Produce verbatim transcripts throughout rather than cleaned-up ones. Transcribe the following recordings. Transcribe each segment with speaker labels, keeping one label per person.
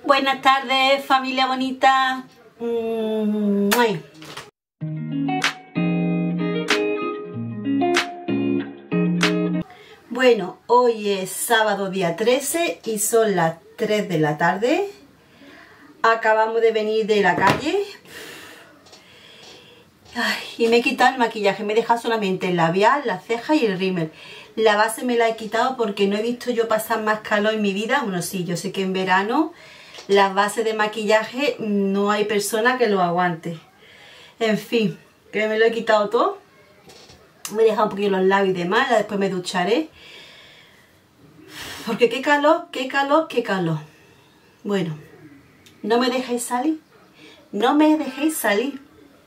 Speaker 1: Buenas tardes, familia bonita. Mm, bueno, hoy es sábado día trece y son las tres de la tarde. Acabamos de venir de la calle. Ay, y me he quitado el maquillaje, me he dejado solamente el labial, la ceja y el rímel. La base me la he quitado porque no he visto yo pasar más calor en mi vida. Bueno, sí, yo sé que en verano las bases de maquillaje no hay persona que lo aguante. En fin, que me lo he quitado todo. Me he dejado un poquito los labios y demás, después me ducharé. Porque qué calor, qué calor, qué calor. Bueno, no me dejéis salir. No me dejéis salir.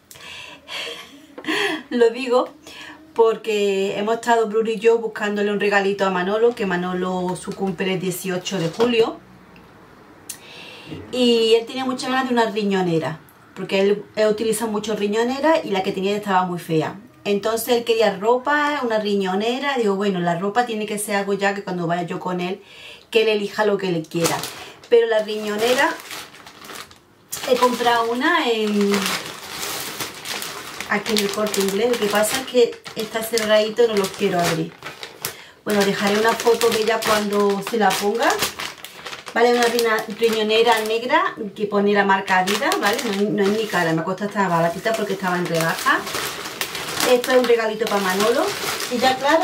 Speaker 1: Lo digo porque hemos estado Bruno y yo buscándole un regalito a Manolo, que Manolo su cumple el dieciocho de julio. Y él tenía muchas ganas de una riñonera, porque él, él utiliza mucho riñonera y la que tenía estaba muy fea. Entonces él quería ropa, una riñonera. Digo, bueno, la ropa tiene que ser algo ya que cuando vaya yo con él, que él elija lo que le quiera. Pero la riñonera, he comprado una en... aquí en el Corte Inglés. Lo que pasa es que está cerradito y no los quiero abrir. Bueno, dejaré una foto de ella cuando se la ponga. Vale, una riñonera negra que pone la marca Adidas, ¿vale? No, no es ni cara, me ha costado esta baratita porque estaba en rebaja. Esto es un regalito para Manolo. Y ya claro,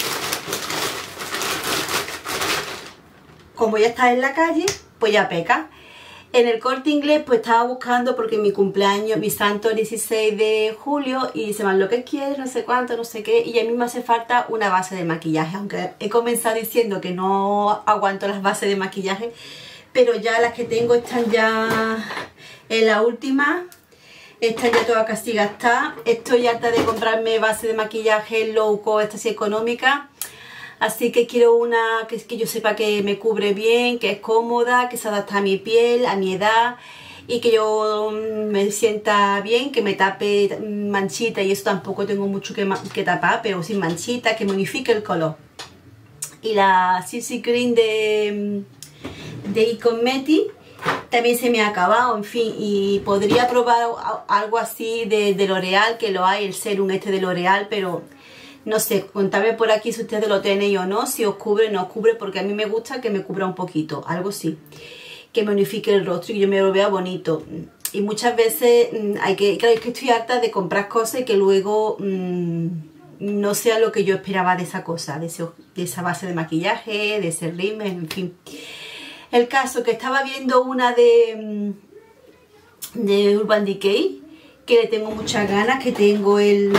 Speaker 1: como ya está en la calle, pues ya peca. En el Corte Inglés pues estaba buscando porque mi cumpleaños, mi santo dieciséis de julio y se van lo que quieres, no sé cuánto, no sé qué, y a mí me hace falta una base de maquillaje, aunque he comenzado diciendo que no aguanto las bases de maquillaje, pero ya las que tengo están ya en la última, están ya todas casi gastadas. Estoy harta de comprarme base de maquillaje low cost, así económica. Así que quiero una que, que yo sepa que me cubre bien, que es cómoda, que se adapta a mi piel, a mi edad y que yo me sienta bien, que me tape manchita y eso tampoco tengo mucho que, que tapar, pero sin manchita, que me unifique el color. Y la C C Cream de, de iCosmetics también se me ha acabado, en fin, y podría probar algo así de, de L'Oreal, que lo hay, el serum este de L'Oreal, pero... no sé, contadme por aquí si ustedes lo tenéis o no, si os cubre o no os cubre, porque a mí me gusta que me cubra un poquito, algo sí, que me unifique el rostro y que yo me lo vea bonito. Y muchas veces hay que, claro, es que estoy harta de comprar cosas y que luego mmm, no sea lo que yo esperaba de esa cosa, de, ese, de esa base de maquillaje, de ese rímel, en fin. El caso que estaba viendo una de, de Urban Decay, que le tengo muchas ganas, que tengo el...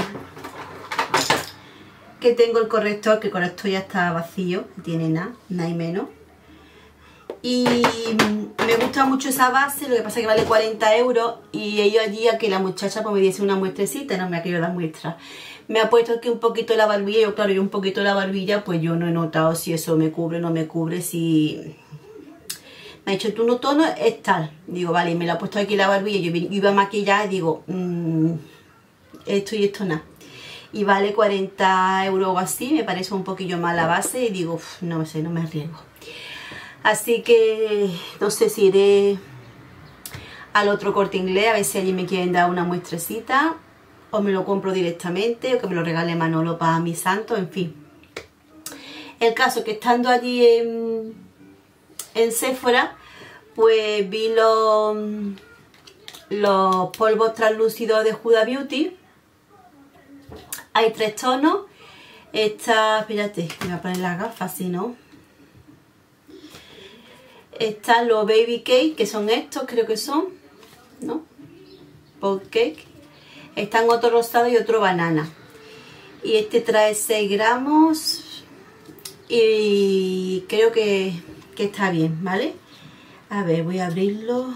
Speaker 1: que tengo el corrector, que el corrector ya está vacío, no tiene nada, nada y menos. Y me gusta mucho esa base, lo que pasa es que vale cuarenta euros y ellos allí a que la muchacha pues me diese una muestrecita, no me ha querido dar muestra. Me ha puesto aquí un poquito la barbilla, yo claro, yo un poquito la barbilla, pues yo no he notado si eso me cubre o no me cubre, si... Me ha dicho, tu tono es tal. Digo, vale, me lo ha puesto aquí la barbilla, yo iba a maquillar y digo, mmm, esto y esto nada. Y vale cuarenta euros o así, me parece un poquillo más la base y digo, uff, no sé, no me arriesgo. Así que no sé si iré al otro Corte Inglés a ver si allí me quieren dar una muestrecita o me lo compro directamente o que me lo regale Manolo para mi santo, en fin. El caso que estando allí en, en Sephora, pues vi los, los polvos translúcidos de Huda Beauty. Hay tres tonos. Esta, espérate, me voy a poner las gafas, si no. Están los Baby Cake, que son estos, creo que son, ¿no? Pot Cake. Están otro rosado y otro banana. Y este trae seis gramos. Y creo que, que está bien, ¿vale? A ver, voy a abrirlo.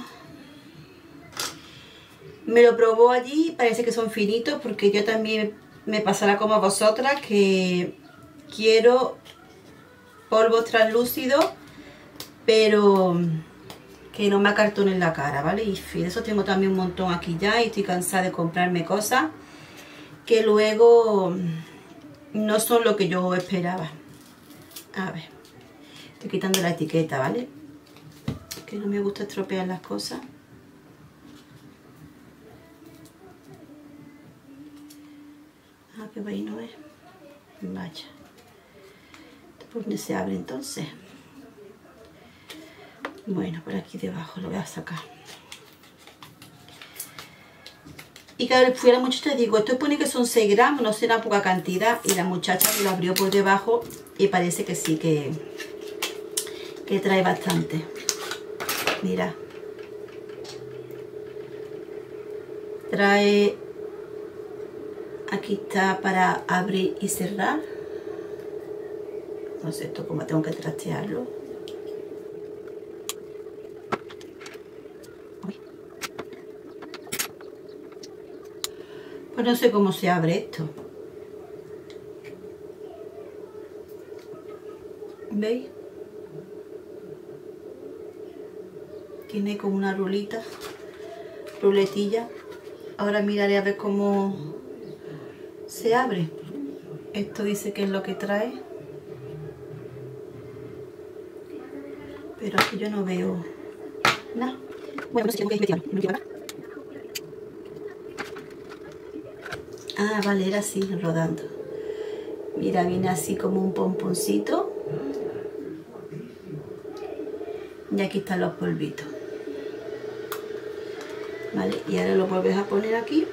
Speaker 1: Me lo probó allí, parece que son finitos, porque yo también... me pasará como a vosotras que quiero polvos translúcidos, pero que no me acartonen la cara, ¿vale? Y de eso tengo también un montón aquí ya y estoy cansada de comprarme cosas que luego no son lo que yo esperaba. A ver, estoy quitando la etiqueta, ¿vale? que no me gusta estropear las cosas. Ah, qué vaino es. Vaya. ¿Por dónde se abre entonces? Bueno, por aquí debajo lo voy a sacar. Y claro, fui a la muchacha y digo, esto pone que son seis gramos, no será poca cantidad. Y la muchacha me lo abrió por debajo y parece que sí, que, que trae bastante. Mira. Trae... Aquí está para abrir y cerrar. No sé esto cómo tengo que trastearlo. Pues no sé cómo se abre esto. ¿Veis? Tiene como una rulita, ruletilla. Ahora miraré a ver cómo se abre. Esto dice que es lo que trae. Pero aquí yo no veo nada. Bueno, no sé si tengo que investigarlo. Ah, vale, era así, rodando. Mira, viene así como un pomponcito. Y aquí están los polvitos. Vale, y ahora lo vuelves a poner aquí.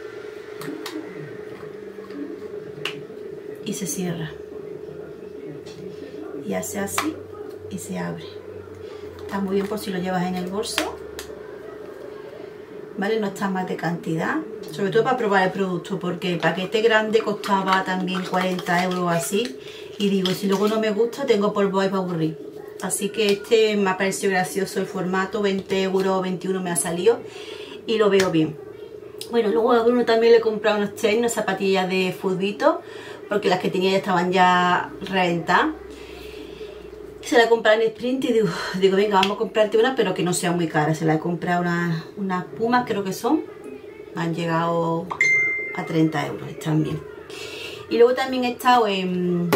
Speaker 1: Y se cierra. Y hace así y se abre. Está muy bien por si lo llevas en el bolso. ¿Vale? No está más de cantidad, sobre todo para probar el producto, porque el paquete grande costaba también cuarenta euros así, y digo, si luego no me gusta tengo polvo ahí para aburrir. Así que este me ha parecido gracioso el formato, veinte euros, veintiuno me ha salido y lo veo bien. Bueno, luego a Bruno también le he comprado unos tenis, unas zapatillas de futbito, porque las que tenía ya estaban ya reventadas. Se la he comprado en Sprint y digo, digo, venga, vamos a comprarte una, pero que no sea muy cara. Se la he comprado unas una Pumas, creo que son. Han llegado a treinta euros, están bien. Y luego también he estado en,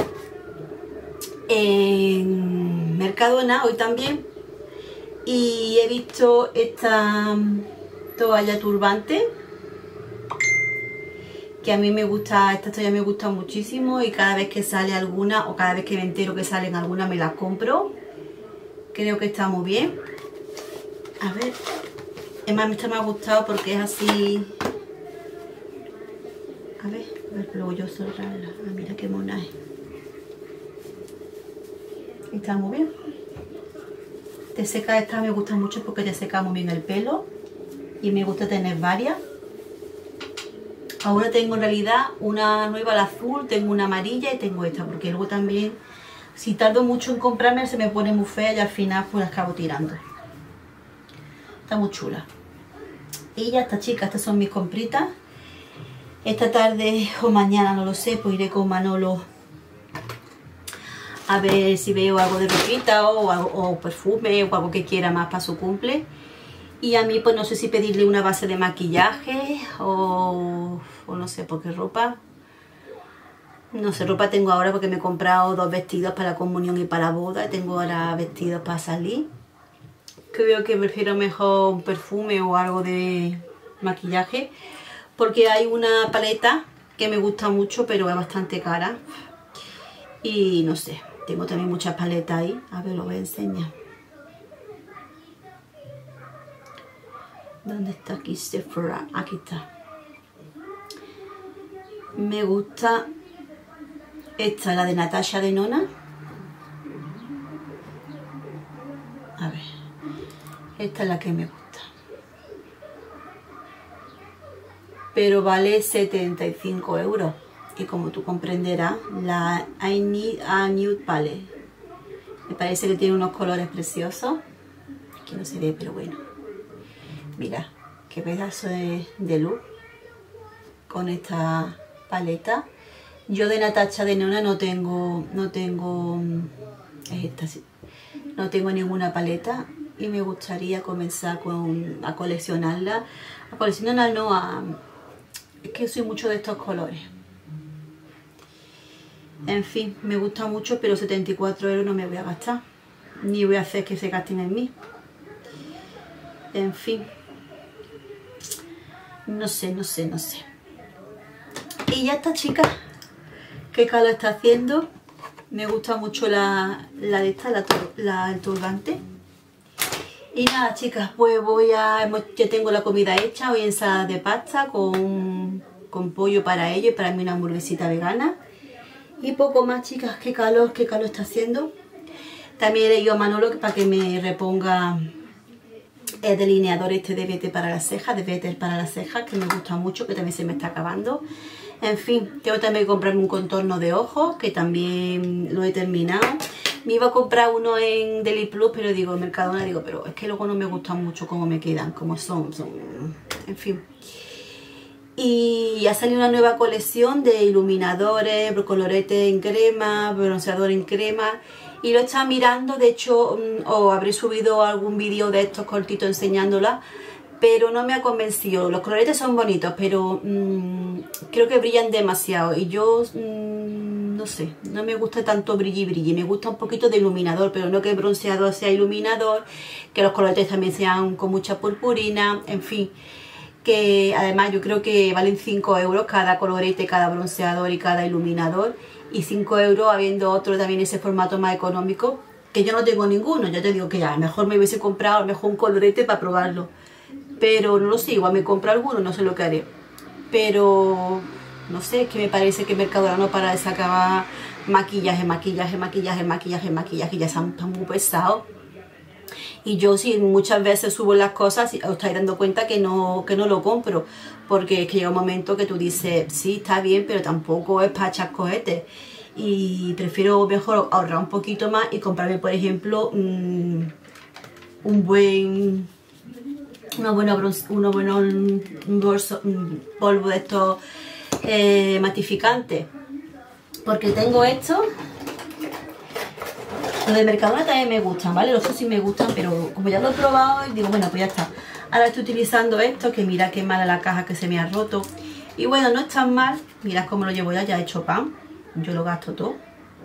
Speaker 1: en Mercadona, hoy también. Y he visto esta toalla turbante, que a mí me gusta, esta toalla me gusta muchísimo, y cada vez que sale alguna o cada vez que me entero que salen alguna me las compro. Creo que está muy bien. A ver, además esta me ha gustado porque es así. A ver, a ver, luego yo cerrarla. Ah, mira qué mona es. Está muy bien. Te seca, esta me gusta mucho porque te seca muy bien el pelo y me gusta tener varias. Ahora tengo en realidad una nueva, la azul, tengo una amarilla y tengo esta, porque luego también, si tardo mucho en comprarme, se me pone muy fea y al final pues la acabo tirando. Está muy chula. Y ya está, chicas, estas son mis compritas. Esta tarde o mañana, no lo sé, pues iré con Manolo a ver si veo algo de ropita o, o perfume o algo que quiera más para su cumple. Y a mí pues no sé si pedirle una base de maquillaje o, o no sé, porque ropa, no sé, ropa tengo ahora porque me he comprado dos vestidos para la comunión y para la boda. Tengo ahora vestidos para salir. Creo que prefiero mejor un perfume o algo de maquillaje, porque hay una paleta que me gusta mucho pero es bastante cara. Y no sé, tengo también muchas paletas ahí. A ver, lo voy a enseñar. ¿Dónde está aquí Sephora? Aquí está. Me gusta esta, la de Natasha Denona. A ver, esta es la que me gusta. Pero vale setenta y cinco euros. Y como tú comprenderás, la I Need a Nude Palette. Me parece que tiene unos colores preciosos. Aquí no se ve, pero bueno. Mira, qué pedazo de, de luz con esta paleta. Yo de Natasha Denona no tengo, no tengo, es esta, sí. No tengo ninguna paleta y me gustaría comenzar con, a coleccionarla. A coleccionarla no, a, es que soy mucho de estos colores. En fin, me gusta mucho, pero setenta y cuatro euros no me voy a gastar. Ni voy a hacer que se gasten en mí. En fin. No sé, no sé, no sé. Y ya está, chicas. Qué calor está haciendo. Me gusta mucho la, la de esta, la, la, el turbante. Y nada, chicas, pues voy a... Ya tengo la comida hecha. Hoy ensalada de pasta con, con pollo para ellos y para mí una hamburguesita vegana. Y poco más, chicas. Qué calor, qué calor está haciendo. También he ido a Manolo para que me reponga el delineador este de Better para las cejas, de Better para las cejas, que me gusta mucho, que también se me está acabando. En fin, tengo también que comprarme un contorno de ojos, que también lo he terminado. Me iba a comprar uno en Deli Plus, pero digo, en Mercadona, digo, pero es que luego no me gustan mucho cómo me quedan, como son, son, en fin. Y ha salido una nueva colección de iluminadores, colorete en crema, bronceador en crema. Y lo estaba mirando, de hecho, o habré subido algún vídeo de estos cortitos enseñándola, pero no me ha convencido. Los coloretes son bonitos, pero mmm, creo que brillan demasiado. Y yo, mmm, no sé, no me gusta tanto brilli brilli. Me gusta un poquito de iluminador, pero no que el bronceador sea iluminador, que los coloretes también sean con mucha purpurina, en fin. Que además yo creo que valen cinco euros cada colorete, cada bronceador y cada iluminador. Y cinco euros habiendo otro también ese formato más económico, que yo no tengo ninguno. Ya te digo que a lo mejor me hubiese comprado a lo mejor un colorete para probarlo, pero no lo sé, igual me compro alguno, no sé lo que haré. Pero no sé, es que me parece que Mercadona no para de sacar maquillaje, maquillaje, maquillaje, maquillaje, maquillaje, ya están muy pesados. Y yo sí muchas veces subo las cosas y os estáis dando cuenta que no, que no lo compro, porque es que llega un momento que tú dices, sí, está bien, pero tampoco es para echar cohetes. Y prefiero mejor ahorrar un poquito más y comprarme, por ejemplo, un, un buen, una buena, uno bueno, un, bolso, un polvo de estos eh, matificantes. Porque tengo esto. Los de Mercadona también me gustan, ¿vale? Los otros sí me gustan, pero como ya lo he probado, digo, bueno, pues ya está. Ahora estoy utilizando esto, que mira qué mala la caja que se me ha roto. Y bueno, no es tan mal. Mirad cómo lo llevo ya, ya he hecho pan. Yo lo gasto todo.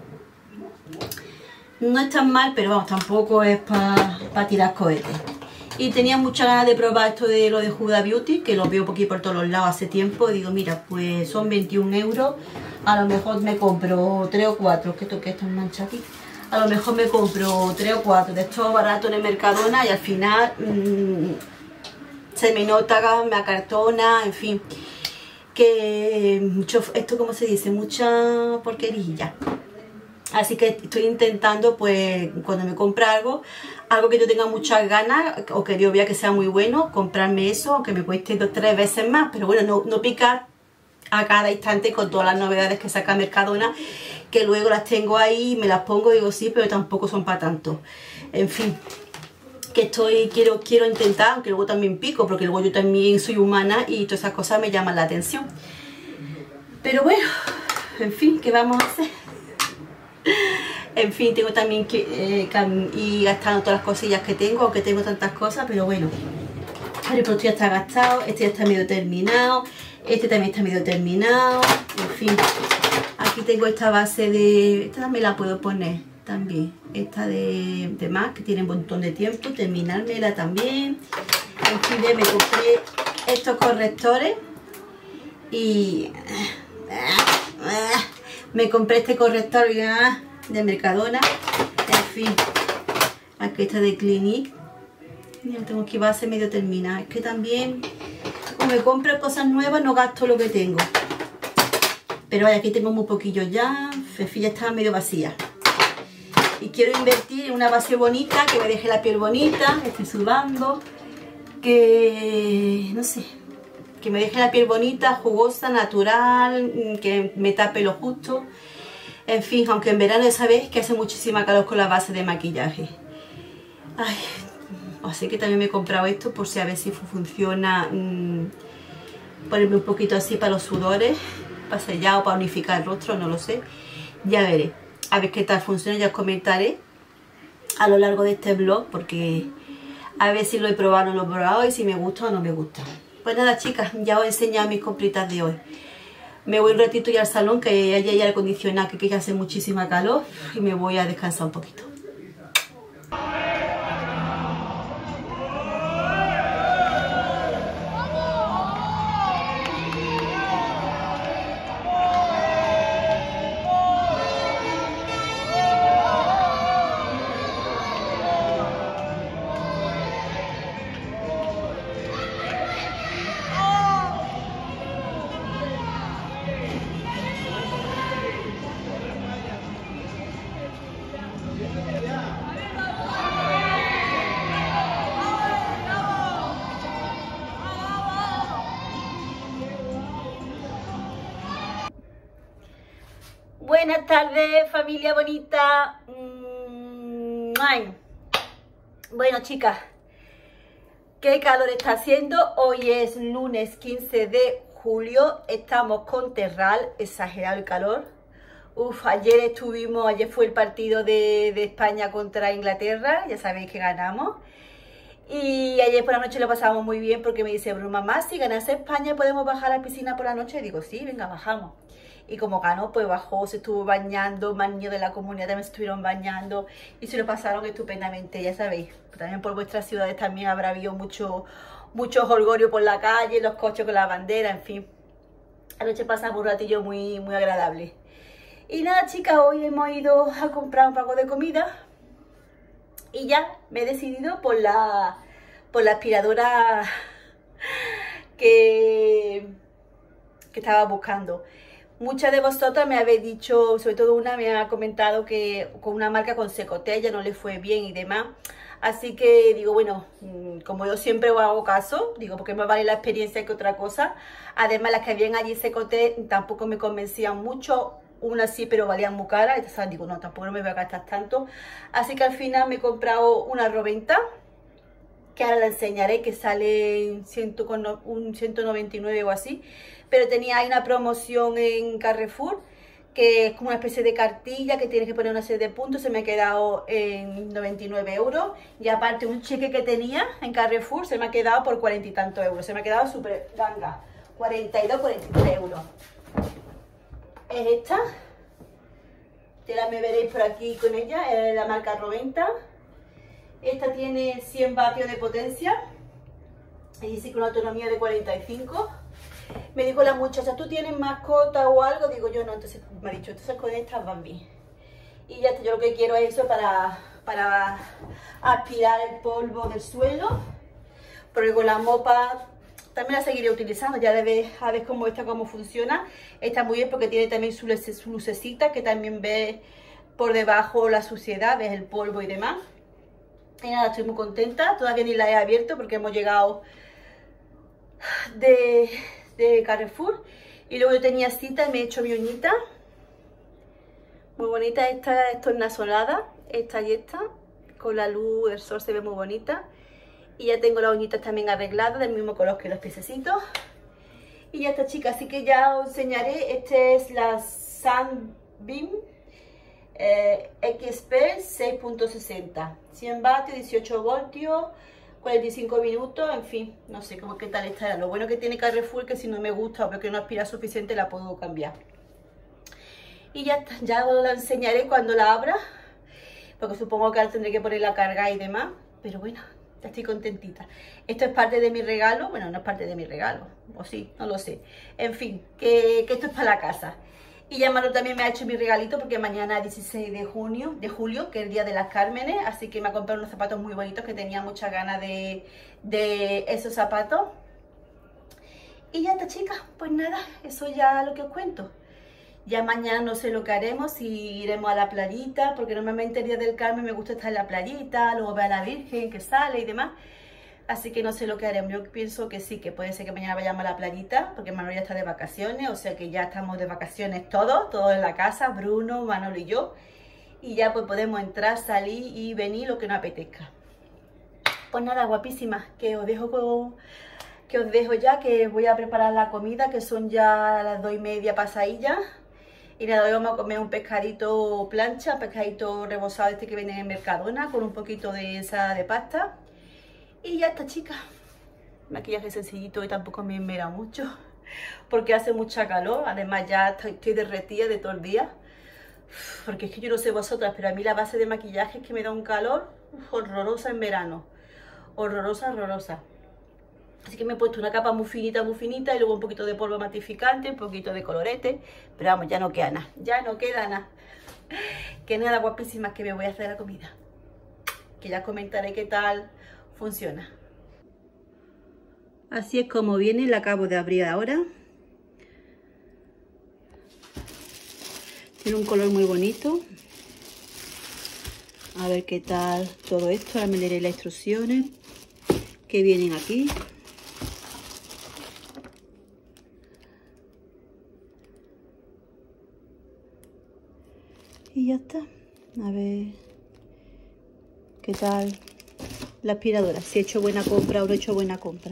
Speaker 1: No es tan mal, pero vamos, tampoco es para pa tirar cohetes. Y tenía muchas ganas de probar esto de lo de Huda Beauty, que lo veo por aquí por todos los lados hace tiempo. Y digo, mira, pues son veintiún euros. A lo mejor me compro tres o cuatro. ¿Qué toque esta mancha aquí? A lo mejor me compro tres o cuatro de estos baratos en el Mercadona y al final mmm, se me nota, me acartona, en fin. Que mucho, esto como se dice, mucha porquerilla. Así que estoy intentando, pues, cuando me compre algo, algo que yo tenga muchas ganas o que yo vea que sea muy bueno, comprarme eso, aunque me cueste dos tres veces más. Pero bueno, no, no picar a cada instante con todas las novedades que saca Mercadona, que luego las tengo ahí, me las pongo y digo sí, pero tampoco son para tanto. En fin, que estoy, quiero, quiero intentar, aunque luego también pico, porque luego yo también soy humana y todas esas cosas me llaman la atención. Pero bueno, en fin, ¿qué vamos a hacer? En fin, tengo también que eh, ir gastando todas las cosillas que tengo, aunque tengo tantas cosas, pero bueno. El producto ya está gastado, este ya está medio terminado, este también está medio terminado, en fin. Aquí tengo esta base de... Esta también la puedo poner también. Esta de, de MAC, que tiene un montón de tiempo, terminármela también. En fin, me compré estos correctores y... Me compré este corrector de Mercadona. En fin, aquí está de Clinique. Ya tengo aquí base medio terminada. Es que también, como me compro cosas nuevas, no gasto lo que tengo. Pero vaya, aquí tengo muy poquillo ya. Fefi ya está medio vacía. Y quiero invertir en una base bonita, que me deje la piel bonita. Estoy sudando. Que... no sé. Que me deje la piel bonita, jugosa, natural. Que me tape lo justo. En fin, aunque en verano ya sabéis que hace muchísima calor con la base de maquillaje. Ay, así que también me he comprado esto por si a ver si funciona. Mmm, ponerme un poquito así para los sudores, para sellar o para unificar el rostro, no lo sé. Ya veré. A ver qué tal funciona, ya os comentaré a lo largo de este vlog, porque a ver si lo he probado o no lo he probado y si me gusta o no me gusta. Pues nada, chicas, ya os he enseñado mis compritas de hoy. Me voy un ratito ya al salón, que hay aire acondicionado, que, que hace muchísima calor, y me voy a descansar un poquito. Buenas tardes, familia bonita. Mm, ay. Bueno, chicas, qué calor está haciendo. Hoy es lunes quince de julio. Estamos con terral, exagerado el calor. Uf, ayer estuvimos, ayer fue el partido de, de España contra Inglaterra. Ya sabéis que ganamos. Y ayer por la noche lo pasamos muy bien porque me dice Bruno, mamá, si ganase España podemos bajar a la piscina por la noche. Y digo, sí, venga, bajamos. Y como ganó, pues bajó, se estuvo bañando, más niños de la comunidad también se estuvieron bañando y se lo pasaron estupendamente, ya sabéis. También por vuestras ciudades también habrá habido mucho, mucho jolgorio por la calle, los coches con la bandera, en fin. Anoche pasamos un ratillo muy, muy agradable. Y nada, chicas, hoy hemos ido a comprar un poco de comida y ya me he decidido por la, por la aspiradora que, que estaba buscando. Muchas de vosotras me habéis dicho, sobre todo una me ha comentado que con una marca con Secotec no le fue bien y demás. Así que digo, bueno, como yo siempre os hago caso, digo, porque más vale la experiencia que otra cosa. Además, las que habían allí Secotec tampoco me convencían mucho. Una sí, pero valían muy caras. Entonces digo, no, tampoco me voy a gastar tanto. Así que al final me he comprado una Roventa, que ahora la enseñaré, que sale en ciento noventa y nueve o así. Pero tenía ahí una promoción en Carrefour, que es como una especie de cartilla que tienes que poner una serie de puntos. Se me ha quedado en noventa y nueve euros. Y aparte un cheque que tenía en Carrefour se me ha quedado por cuarenta y tantos euros. Se me ha quedado súper ganga. cuarenta y dos, cuarenta y tres euros. Es esta. Ya la me veréis por aquí con ella. Es la marca Roventa. Esta tiene cien vatios de potencia. Y dice que una autonomía de cuarenta y cinco. Me dijo la muchacha, ¿tú tienes mascota o algo? Digo yo, no, entonces me ha dicho, entonces con estas van bien. Y ya está, yo lo que quiero es eso para, para aspirar el polvo del suelo. Porque con la mopa también la seguiré utilizando, ya debes a ver cómo está, cómo funciona. Está muy bien porque tiene también su, su lucecita, que también ve por debajo la suciedad, ves el polvo y demás. Y nada, estoy muy contenta, todavía ni la he abierto porque hemos llegado de... de Carrefour y luego yo tenía cita y me he hecho mi uñita muy bonita. Esta es tornasolada, esta y esta con la luz del sol se ve muy bonita y ya tengo las uñitas también arregladas del mismo color que los piececitos y ya está, chicas, así que ya os enseñaré. Este es la Sunbeam eh, X P seis punto sesenta, cien vatios, dieciocho voltios, cuarenta y cinco minutos, en fin, no sé cómo qué tal estará. Lo bueno que tiene Carrefour, que si no me gusta o veo que no aspira suficiente, la puedo cambiar. Y ya está, ya os la enseñaré cuando la abra, porque supongo que ahora tendré que ponerla a cargar y demás, pero bueno, ya estoy contentita. Esto es parte de mi regalo, bueno, no es parte de mi regalo, o sí, no lo sé. En fin, que, que esto es para la casa. Y ya Manu también me ha hecho mi regalito porque mañana es dieciséis de junio, de julio, que es el día de las Cármenes. Así que me ha comprado unos zapatos muy bonitos que tenía muchas ganas de, de esos zapatos. Y ya está, chicas, pues nada, eso ya lo que os cuento. Ya mañana no sé lo que haremos, si iremos a la playita, porque normalmente el día del Carmen me gusta estar en la playita, luego ver a la Virgen que sale y demás. Así que no sé lo que haremos. Yo pienso que sí, que puede ser que mañana vayamos a la playita, porque Manolo ya está de vacaciones, o sea que ya estamos de vacaciones todos, todos en la casa, Bruno, Manolo y yo. Y ya pues podemos entrar, salir y venir lo que nos apetezca. Pues nada, guapísimas, que os dejo con, que os dejo ya, que voy a preparar la comida, que son ya las dos y media pasadillas. Y nada, hoy vamos a comer un pescadito plancha, pescadito rebozado este que viene en Mercadona, con un poquito de ensalada de pasta. Y ya está, chicas. Maquillaje sencillito y tampoco me esmera mucho porque hace mucha calor. Además ya estoy, estoy derretida de todo el día. Porque es que yo no sé vosotras, pero a mí la base de maquillaje es que me da un calor horrorosa en verano. Horrorosa, horrorosa. Así que me he puesto una capa muy finita, muy finita y luego un poquito de polvo matificante, un poquito de colorete. Pero vamos, ya no queda nada. Ya no queda nada. Que nada, guapísimas, que me voy a hacer la comida. Que ya comentaré qué tal funciona. Así es como viene, la acabo de abrir ahora. Tiene un color muy bonito. A ver qué tal todo esto. Ahora me leeré las instrucciones que vienen aquí. Y ya está. A ver qué tal la aspiradora. Si he hecho buena compra o no he hecho buena compra.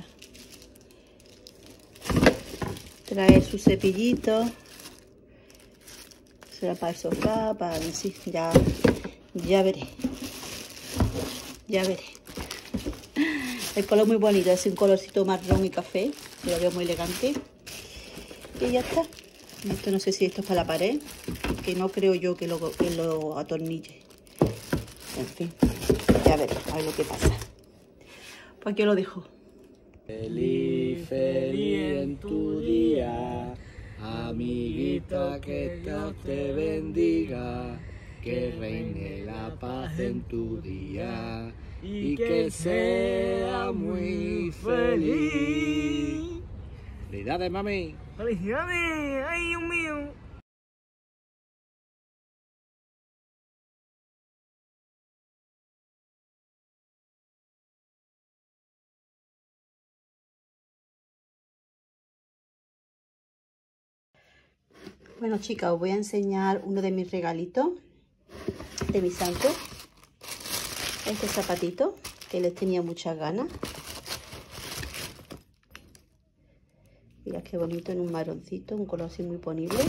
Speaker 1: Trae su cepillito. Será para el sofá, para... Sí, ya, ya veré. Ya veré. El color muy bonito, es un colorcito marrón y café. Lo veo muy elegante. Y ya está. Esto no sé si esto es para la pared, que no creo yo que lo, que lo atornille. En fin, ya veré, a ver lo que pasa. Pues aquí lo dejo.
Speaker 2: Feliz, feliz en tu día, amiguita, que Dios te bendiga, que reine la paz en tu día y que sea muy feliz. ¡Felicidades, mami!
Speaker 3: ¡Felicidades! ¡Ay, Dios mío!
Speaker 1: Bueno, chicas, os voy a enseñar uno de mis regalitos de mi santo. Este zapatito, que les tenía muchas ganas. Mira qué bonito, en un marroncito, un color así muy ponible.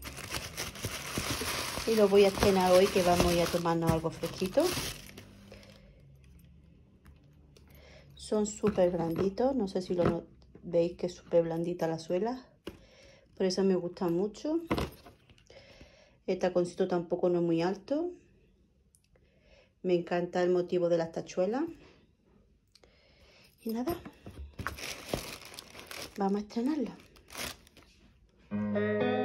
Speaker 1: Y lo voy a estrenar hoy, que vamos a ir a tomarnos algo fresquito. Son súper blanditos, no sé si lo veis, que es súper blandita la suela. Por eso me gusta mucho. El taconcito tampoco no es muy alto. Me encanta el motivo de las tachuelas. Y nada, vamos a estrenarla.